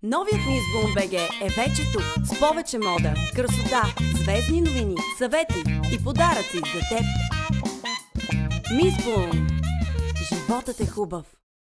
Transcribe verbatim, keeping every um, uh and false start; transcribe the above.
Новият Мис Bloom би джи е вече тук с повече мода, красота, звездни новини, съвети и подаръци за теб. Мис Bloom. Животът е хубав.